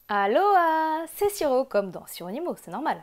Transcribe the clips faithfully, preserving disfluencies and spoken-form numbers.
Aloha, c'est Siro, comme dans Sironimo, c'est normal.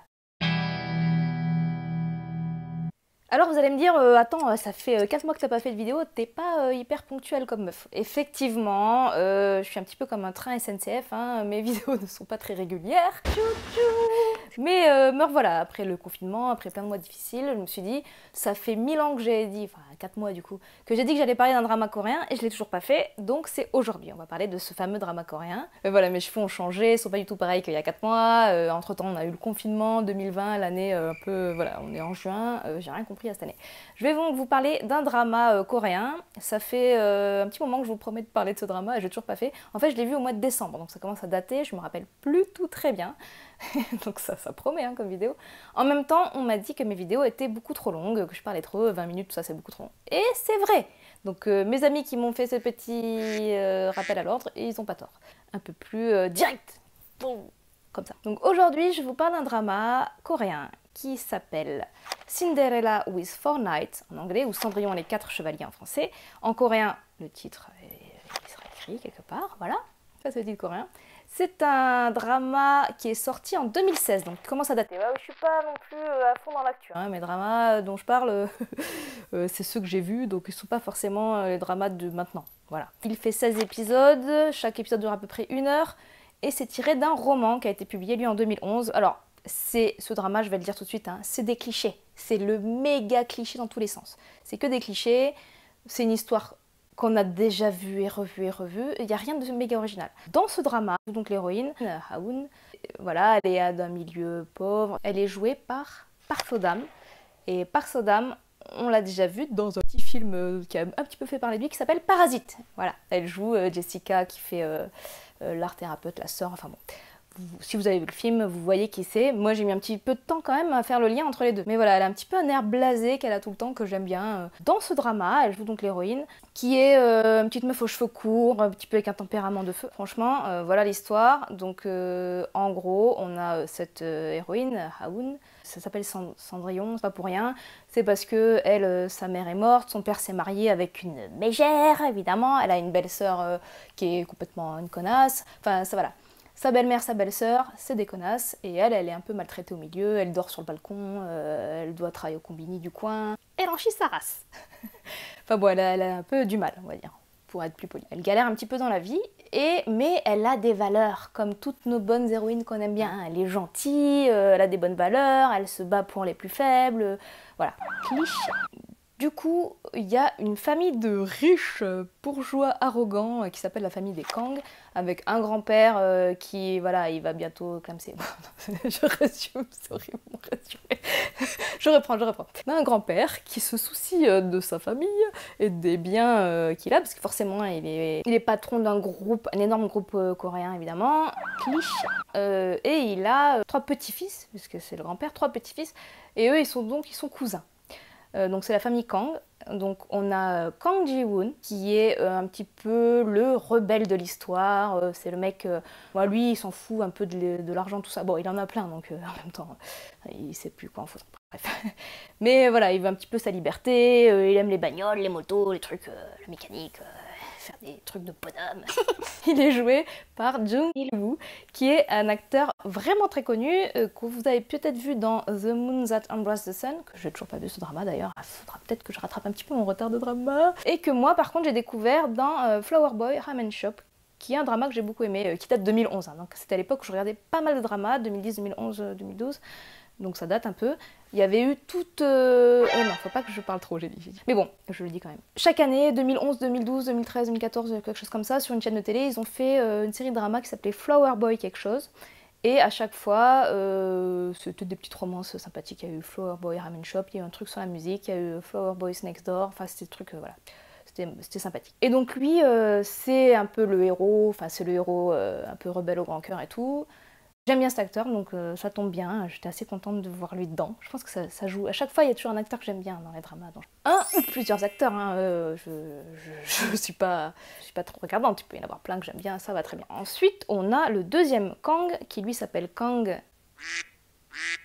Alors vous allez me dire, euh, attends, euh, ça fait euh, quatre mois que t'as pas fait de vidéo, t'es pas euh, hyper ponctuelle comme meuf. Effectivement, euh, je suis un petit peu comme un train S N C F, hein, mes vidéos ne sont pas très régulières. Tchou tchou. Mais euh, me revoilà, après le confinement, après plein de mois difficiles, je me suis dit, ça fait mille ans que j'ai dit, enfin quatre mois du coup, que j'ai dit que j'allais parler d'un drama coréen et je l'ai toujours pas fait, donc c'est aujourd'hui. On va parler de ce fameux drama coréen. Euh, voilà, mes cheveux ont changé, ils sont pas du tout pareils qu'il y a quatre mois. Euh, entre temps, on a eu le confinement deux mille vingt, l'année euh, un peu, voilà, on est en juin, euh, j'ai rien compris à cette année. Je vais donc vous parler d'un drama euh, coréen. Ça fait euh, un petit moment que je vous promets de parler de ce drama et j'ai toujours pas fait. En fait, je l'ai vu au mois de décembre, donc ça commence à dater, je me rappelle plus tout très bien. Donc ça, ça promet hein, comme vidéo. En même temps, on m'a dit que mes vidéos étaient beaucoup trop longues, que je parlais trop, vingt minutes, tout ça c'est beaucoup trop long. Et c'est vrai. Donc euh, mes amis qui m'ont fait ce petit euh, rappel à l'ordre, ils ont pas tort. Un peu plus euh, direct. Boum. Comme ça. Donc aujourd'hui, je vous parle d'un drama coréen qui s'appelle Cinderella with Four Knights en anglais, ou Cendrillon et les quatre chevaliers en français. En coréen, le titre il sera écrit quelque part, voilà. Ça c'est le titre coréen. C'est un drama qui est sorti en deux mille seize, donc il commence à dater. Ouais, je suis pas non plus à fond dans l'actu. Hein. Mes dramas dont je parle, euh, c'est ceux que j'ai vus, donc ils sont pas forcément les dramas de maintenant. Voilà. Il fait seize épisodes, chaque épisode dure à peu près une heure, et c'est tiré d'un roman qui a été publié lui en deux mille onze. Alors, c'est ce drama, je vais le dire tout de suite, hein, c'est des clichés. C'est le méga cliché dans tous les sens. C'est que des clichés, c'est une histoire qu'on a déjà vu et revu et revu, il n'y a rien de méga original. Dans ce drama, donc l'héroïne, Haoun, voilà, elle est d'un milieu pauvre, elle est jouée par Park Seo-dam, et Park Seo-dam, on l'a déjà vu dans un petit film qui a un petit peu fait parler de lui, qui s'appelle Parasite. Voilà, elle joue euh, Jessica qui fait euh, euh, l'art thérapeute, la sœur, enfin bon. Si vous avez vu le film, vous voyez qui c'est. Moi, j'ai mis un petit peu de temps quand même à faire le lien entre les deux. Mais voilà, elle a un petit peu un air blasé qu'elle a tout le temps, que j'aime bien. Dans ce drama, elle joue donc l'héroïne, qui est euh, une petite meuf aux cheveux courts, un petit peu avec un tempérament de feu. Franchement, euh, voilà l'histoire. Donc, euh, en gros, on a cette euh, héroïne, Haoun. Ça s'appelle Cendrillon, c'est pas pour rien. C'est parce que elle, euh, sa mère est morte, son père s'est marié avec une mégère, évidemment. Elle a une belle-sœur euh, qui est complètement une connasse. Enfin, ça voilà. Sa belle-mère, sa belle-sœur, c'est des connasses, et elle, elle est un peu maltraitée au milieu, elle dort sur le balcon, euh, elle doit travailler au combini du coin, elle en chie sa race. Enfin bon, elle a, elle a un peu du mal, on va dire, pour être plus polie. Elle galère un petit peu dans la vie, et, mais elle a des valeurs, comme toutes nos bonnes héroïnes qu'on aime bien. Elle est gentille, euh, elle a des bonnes valeurs, elle se bat pour les plus faibles, euh, voilà. Cliché. Du coup, il y a une famille de riches bourgeois arrogants qui s'appelle la famille des Kang, avec un grand-père euh, qui, voilà, il va bientôt clamser. Je résume, c'est horrible mon résumé. Je reprends, je reprends. On a un grand-père qui se soucie euh, de sa famille et des biens euh, qu'il a, parce que forcément, il est, il est patron d'un groupe, un énorme groupe euh, coréen, évidemment, Cliché. Euh, et il a euh, trois petits-fils, puisque c'est le grand-père, trois petits-fils, et eux, ils sont donc ils sont cousins. Euh, donc c'est la famille Kang. Donc on a Kang Ji-woon qui est euh, un petit peu le rebelle de l'histoire. Euh, c'est le mec, euh, moi, lui il s'en fout un peu de, de l'argent, tout ça. Bon, il en a plein donc euh, en même temps il sait plus quoi en foutre. Bref. Mais voilà, il veut un petit peu sa liberté, euh, il aime les bagnoles, les motos, les trucs, euh, la mécanique. Euh, faire des trucs de bonhomme. Il est joué par Jung Il-woo, qui est un acteur vraiment très connu, euh, que vous avez peut-être vu dans The Moon That Embraced the Sun, que j'ai toujours pas vu ce drama d'ailleurs, il faudra peut-être que je rattrape un petit peu mon retard de drama, et que moi par contre j'ai découvert dans euh, Flower Boy Ramen Shop, qui est un drama que j'ai beaucoup aimé, euh, qui date de deux mille onze, hein, donc c'était à l'époque où je regardais pas mal de dramas, deux mille dix, deux mille onze, deux mille douze, donc ça date un peu. Il y avait eu toute... Euh... Oh non, faut pas que je parle trop, j'ai dit. Mais bon, je le dis quand même. Chaque année, deux mille onze, deux mille douze, deux mille treize, deux mille quatorze, quelque chose comme ça, sur une chaîne de télé, ils ont fait euh, une série de dramas qui s'appelait Flower Boy quelque chose. Et à chaque fois, euh, c'était des petites romances sympathiques. Il y a eu Flower Boy Ramen Shop, il y a eu un truc sur la musique, il y a eu Flower Boys Next Door, enfin c'était des trucs, euh, voilà. C'était sympathique. Et donc lui, euh, c'est un peu le héros, enfin c'est le héros euh, un peu rebelle au grand cœur et tout. J'aime bien cet acteur, donc euh, ça tombe bien, j'étais assez contente de voir lui dedans. Je pense que ça, ça joue. À chaque fois, il y a toujours un acteur que j'aime bien dans les dramas. Donc, un ou plusieurs acteurs, hein, euh, je, je, je suis pas, je suis pas trop regardante, il peut y en avoir plein que j'aime bien, ça va très bien. Ensuite, on a le deuxième Kang, qui lui s'appelle Kang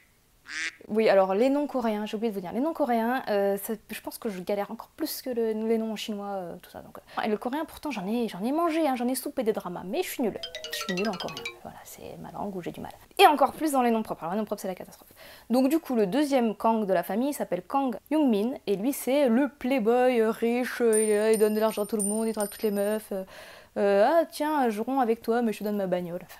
Oui, alors les noms coréens, j'ai oublié de vous dire, les noms coréens, euh, ça, je pense que je galère encore plus que le, les noms chinois, euh, tout ça. Donc, euh. Et le coréen, pourtant, j'en ai, j'en ai mangé, hein, j'en ai soupé des dramas, mais je suis nulle. Je suis nulle en coréen. Voilà, c'est ma langue où j'ai du mal. Et encore plus dans les noms propres. Alors, les noms propres, c'est la catastrophe. Donc, du coup, le deuxième Kang de la famille s'appelle Kang Young-min, et lui, c'est le playboy riche, il, est là, il donne de l'argent à tout le monde, il drague toutes les meufs. Euh, euh, ah, tiens, je romps avec toi, mais je te donne ma bagnole. Enfin,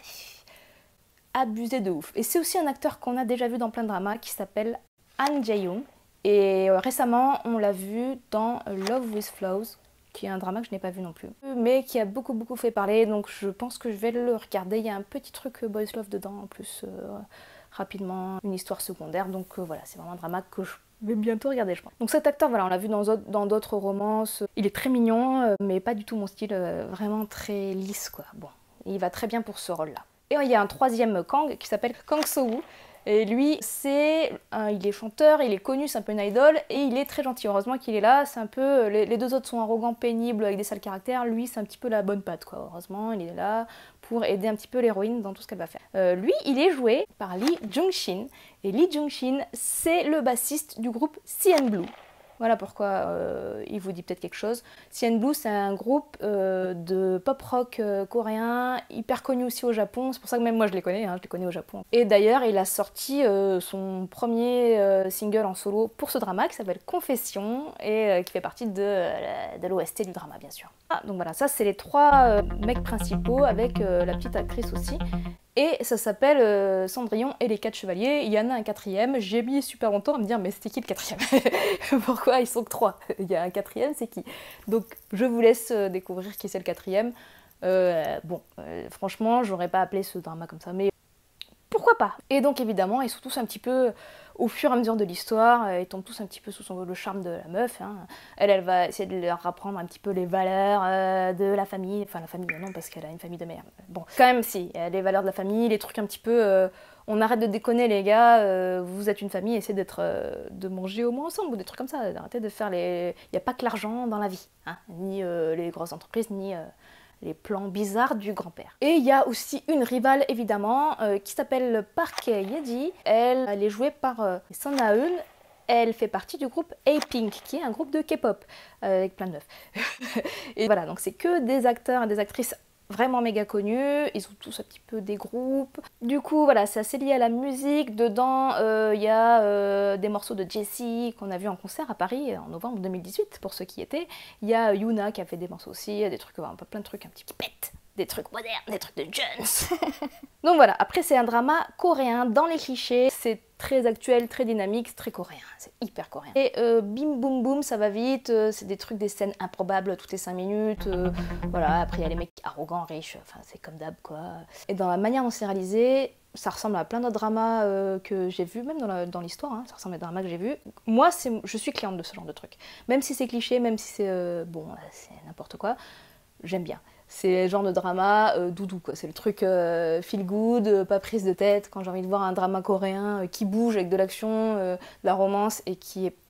abusé de ouf. Et c'est aussi un acteur qu'on a déjà vu dans plein de dramas qui s'appelle Han Jae-young. Et euh, récemment, on l'a vu dans Love with Flaws, qui est un drama que je n'ai pas vu non plus, mais qui a beaucoup beaucoup fait parler, donc je pense que je vais le regarder. Il y a un petit truc Boys Love dedans en plus, euh, rapidement, une histoire secondaire, donc euh, voilà, c'est vraiment un drama que je vais bientôt regarder, je pense. Donc cet acteur, voilà, on l'a vu dans d'autres romances, il est très mignon, euh, mais pas du tout mon style, euh, vraiment très lisse quoi. Bon, il va très bien pour ce rôle-là. Et il y a un troisième Kang qui s'appelle Kang So-woo. Et lui, c'est, euh, il est chanteur, il est connu, c'est un peu une idole, et il est très gentil. Heureusement qu'il est là, c'est un peu, les, les deux autres sont arrogants, pénibles, avec des sales caractères. Lui, c'est un petit peu la bonne patte, quoi. Heureusement, il est là pour aider un petit peu l'héroïne dans tout ce qu'elle va faire. Euh, lui, il est joué par Lee Jung-shin. Et Lee Jung-shin, c'est le bassiste du groupe C N Blue. Voilà pourquoi euh, il vous dit peut-être quelque chose. C N Blue, c'est un groupe euh, de pop-rock euh, coréen, hyper connu aussi au Japon. C'est pour ça que même moi je les connais, hein, je les connais au Japon. Et d'ailleurs, il a sorti euh, son premier euh, single en solo pour ce drama qui s'appelle Confession et euh, qui fait partie de, euh, de l'O S T du drama, bien sûr. Ah, donc voilà, ça c'est les trois euh, mecs principaux avec euh, la petite actrice aussi. Et ça s'appelle euh, Cendrillon et les quatre chevaliers. Il y en a un quatrième. J'ai mis super longtemps à me dire, mais c'était qui le quatrième? Pourquoi ils sont que trois? Il y a un quatrième, c'est qui? Donc je vous laisse euh, découvrir qui c'est le quatrième. Euh, bon, euh, franchement, j'aurais pas appelé ce drama comme ça, mais pourquoi pas? Et donc évidemment, ils sont tous un petit peu, au fur et à mesure de l'histoire, euh, ils tombent tous un petit peu sous son, le charme de la meuf. Hein. Elle, elle va essayer de leur apprendre un petit peu les valeurs euh, de la famille. Enfin, la famille, non, parce qu'elle a une famille de merde. Bon, quand même, si, les valeurs de la famille, les trucs un petit peu... Euh, on arrête de déconner, les gars, euh, vous êtes une famille, essayez d'être, euh, de manger au moins ensemble, ou des trucs comme ça. Arrêtez de faire les... Il n'y a pas que l'argent dans la vie, hein, ni euh, les grosses entreprises, ni... Euh, les plans bizarres du grand-père. Et il y a aussi une rivale évidemment euh, qui s'appelle Park Ye-ji. Elle, elle est jouée par euh, Son Ha-eun. Elle fait partie du groupe A-Pink, qui est un groupe de K-pop euh, avec plein de meufs. Et voilà, donc c'est que des acteurs et des actrices vraiment méga connus, ils ont tous un petit peu des groupes. Du coup, voilà, c'est assez lié à la musique. Dedans, il euh, y a euh, des morceaux de Jessie qu'on a vu en concert à Paris en novembre deux mille dix-huit, pour ceux qui étaient. Il y a Yuna qui a fait des morceaux aussi, des trucs, un peu plein de trucs un petit peu pète. Des trucs modernes, des trucs de Jones. Donc voilà, après c'est un drama coréen dans les clichés, c'est très actuel, très dynamique, très coréen, c'est hyper coréen. Et euh, bim boum boum, ça va vite, euh, c'est des trucs, des scènes improbables toutes les cinq minutes, euh, voilà, après il y a les mecs arrogants, riches, enfin c'est comme d'hab quoi. Et dans la manière dont c'est réalisé, ça ressemble à plein d'autres dramas euh, que j'ai vus, même dans l'histoire, hein, ça ressemble à des dramas que j'ai vus. Moi, je suis cliente de ce genre de trucs. Même si c'est cliché, même si c'est, euh, bon, c'est n'importe quoi, j'aime bien. C'est le genre de drama euh, doudou, quoi. C'est le truc euh, feel good, euh, pas prise de tête. Quand j'ai envie de voir un drama coréen euh, qui bouge avec de l'action, euh, de la romance et qui est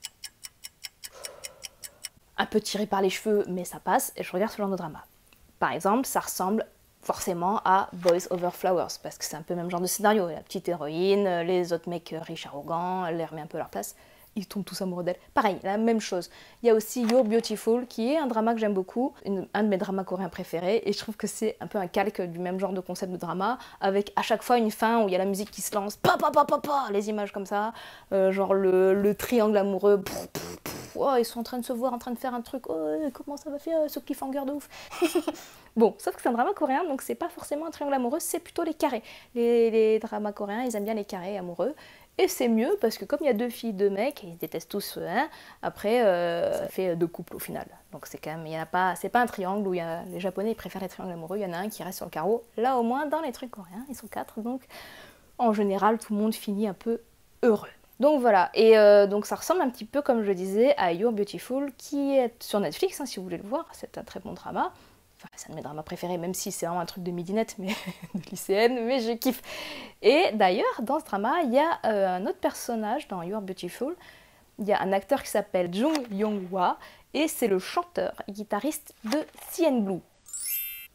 un peu tiré par les cheveux, mais ça passe, et je regarde ce genre de drama. Par exemple, ça ressemble forcément à Boys Over Flowers, parce que c'est un peu le même genre de scénario. La petite héroïne, les autres mecs riches, arrogants, elle les remet un peu à leur place. Ils tombent tous amoureux d'elle. Pareil, la même chose. Il y a aussi You're Beautiful, qui est un drama que j'aime beaucoup, une, un de mes dramas coréens préférés, et je trouve que c'est un peu un calque du même genre de concept de drama, avec à chaque fois une fin où il y a la musique qui se lance, pa pa pa pa pa, les images comme ça, euh, genre le, le triangle amoureux, pff, pff, pff, oh, ils sont en train de se voir, en train de faire un truc, oh, comment ça va faire ce cliffhanger de ouf. Bon, sauf que c'est un drama coréen, donc c'est pas forcément un triangle amoureux, c'est plutôt les carrés. Les, les dramas coréens, ils aiment bien les carrés amoureux. Et c'est mieux parce que comme il y a deux filles, deux mecs, ils se détestent tous, hein, après euh, ça fait deux couples au final. Donc c'est quand même, il y en a pas, c'est pas un triangle où il y a, les Japonais ils préfèrent les triangles amoureux, il y en a un qui reste sur le carreau. Là au moins dans les trucs coréens, ils sont quatre, donc en général tout le monde finit un peu heureux. Donc voilà, et euh, donc ça ressemble un petit peu comme je disais à You're Beautiful qui est sur Netflix, hein, si vous voulez le voir, c'est un très bon drama. Enfin, c'est un de mes dramas préférés, même si c'est vraiment un truc de midinette, mais de lycéenne, mais je kiffe. Et d'ailleurs, dans ce drama, il y a euh, un autre personnage dans You're Beautiful. Il y a un acteur qui s'appelle Jung Yong-hwa, et c'est le chanteur et guitariste de C N Blue.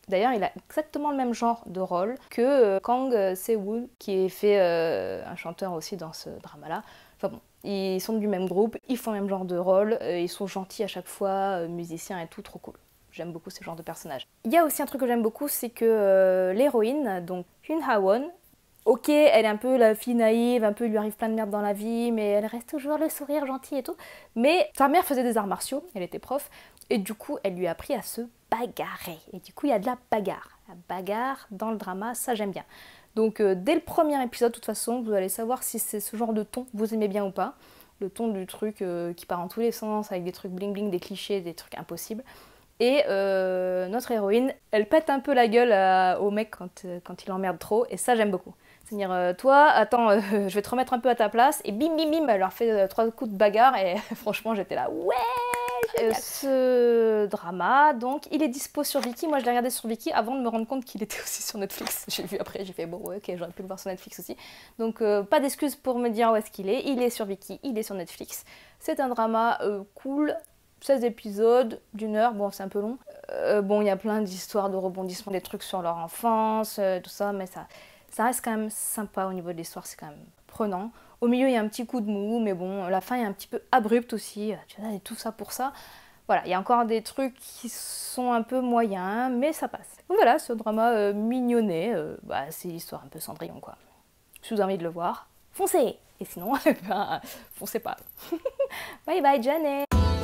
D'ailleurs, il a exactement le même genre de rôle que euh, Kang Se-woo, qui est fait euh, un chanteur aussi dans ce drama-là. Enfin bon, ils sont du même groupe, ils font le même genre de rôle, euh, ils sont gentils à chaque fois, euh, musiciens et tout, trop cool. J'aime beaucoup ce genre de personnage. Il y a aussi un truc que j'aime beaucoup, c'est que euh, l'héroïne, donc Hyun Ha-won, ok, elle est un peu la fille naïve, un peu il lui arrive plein de merde dans la vie, mais elle reste toujours le sourire gentil et tout. Mais sa mère faisait des arts martiaux, elle était prof, et du coup elle lui a appris à se bagarrer. Et du coup il y a de la bagarre. La bagarre dans le drama, ça j'aime bien. Donc euh, dès le premier épisode, de toute façon, vous allez savoir si c'est ce genre de ton vous aimez bien ou pas. Le ton du truc euh, qui part en tous les sens, avec des trucs bling bling, des clichés, des trucs impossibles. Et euh, notre héroïne, elle pète un peu la gueule à, au mec quand, euh, quand il emmerde trop, et ça j'aime beaucoup. C'est-à-dire, euh, toi, attends, euh, je vais te remettre un peu à ta place, et bim bim bim, elle leur fait euh, trois coups de bagarre, et franchement j'étais là, ouais, génial. Euh, ce drama, donc, il est dispo sur Viki. Moi je l'ai regardé sur Viki avant de me rendre compte qu'il était aussi sur Netflix. J'ai vu après, j'ai fait, bon ouais, ok, j'aurais pu le voir sur Netflix aussi. Donc euh, pas d'excuse pour me dire où est-ce qu'il est, il est sur Viki, il est sur Netflix. C'est un drama euh, cool, seize épisodes, d'une heure, bon c'est un peu long. Euh, bon il y a plein d'histoires de rebondissements, des trucs sur leur enfance, euh, tout ça, mais ça, ça reste quand même sympa au niveau de l'histoire, c'est quand même prenant. Au milieu il y a un petit coup de mou, mais bon la fin est un petit peu abrupte aussi, tu vois, et tout ça pour ça. Voilà, il y a encore des trucs qui sont un peu moyens, mais ça passe. Donc voilà, ce drama euh, mignonnet, euh, bah, c'est l'histoire un peu Cendrillon quoi. Si vous avez envie de le voir, foncez. Et sinon, ben, foncez pas. Bye bye Jenny.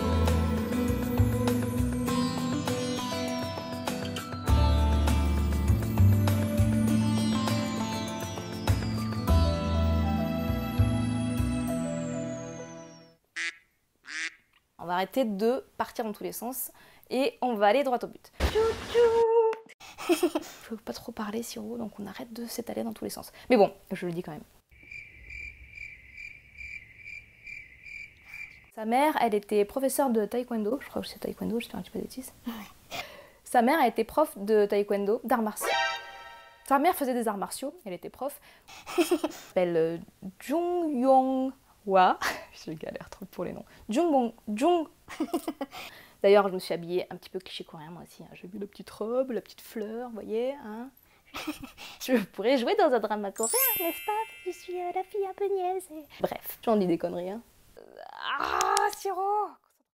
On va arrêter de partir dans tous les sens et on va aller droit au but. Je veux pas trop parler, Siro, donc on arrête de s'étaler dans tous les sens. Mais bon, je le dis quand même. Sa mère, elle était professeure de taekwondo, je crois que c'est taekwondo, je fais un petit peu de bêtises. Sa mère a été prof de taekwondo, d'arts martiaux. Sa mère faisait des arts martiaux, elle était prof. Elle s'appelle euh, Jung Yong Hwa. Je galère trop pour les noms. Jung Bong Jung. D'ailleurs, je me suis habillée un petit peu cliché coréen moi aussi. Hein. J'ai vu la petite robe, la petite fleur, vous voyez. Hein. Je pourrais jouer dans un drama coréen, n'est-ce pas? Je suis euh, la fille un peu niaise. Et... Bref, j'en dis des conneries. Hein. Ah, Siro!